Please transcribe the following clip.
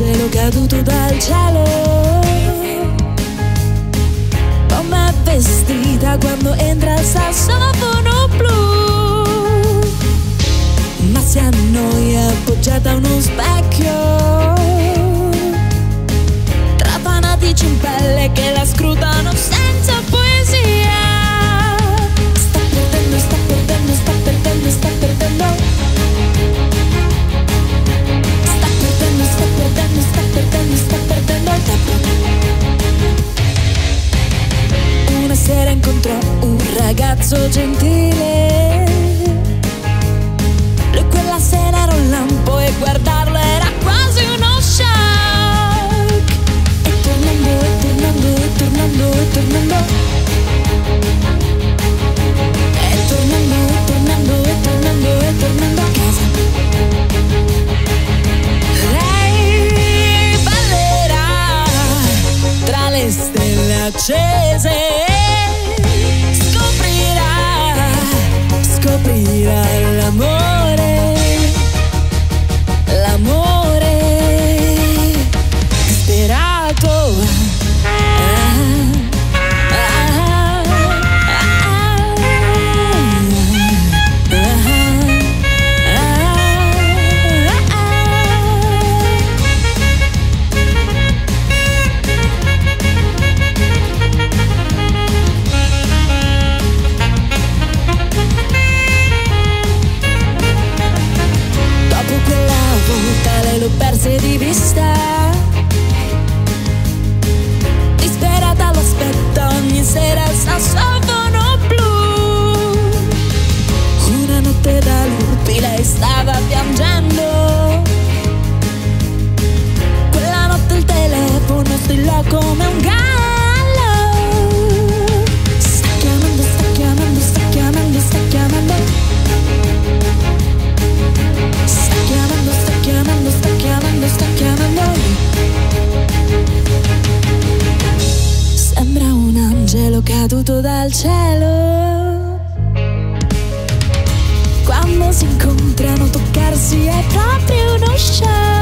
angelo caduto dal cielo. Com'è vestita quando entra il sassofono blu, ma si annoia appoggiata a uno specchio, tra fanatici in pelle che la scrutano senza poesia. Sta perdendo, sta perdendo, sta perdendo, sta perdendo. Sta perdendo, sta perdendo, sta perdendo, sta perdendo il tempo. Una sera incontrò un ragazzo gentile. Lui quella sera era un lampo e guardarlo era quasi uno shock. E tornando, e tornando, e tornando, e tornando, e tornando, e tornando, e tornando, e tornando a casa. Lei ballerà tra le stelle accese, scoprirà l'amore, l'amore disperato. L'ho perse di vista, disperata lo aspetta ogni sera il sassofono blu. Una notte da lupi lei stava piangendo, quella notte il telefono strillò come un gallo. Sta chiamando, sta chiamando, sta chiamando, sta chiamando. Sta chiamando, sta chiamando, sta chiamando, sta chiamando. Sembra un angelo caduto dal cielo. Quando si incontrano toccarsi è proprio uno show.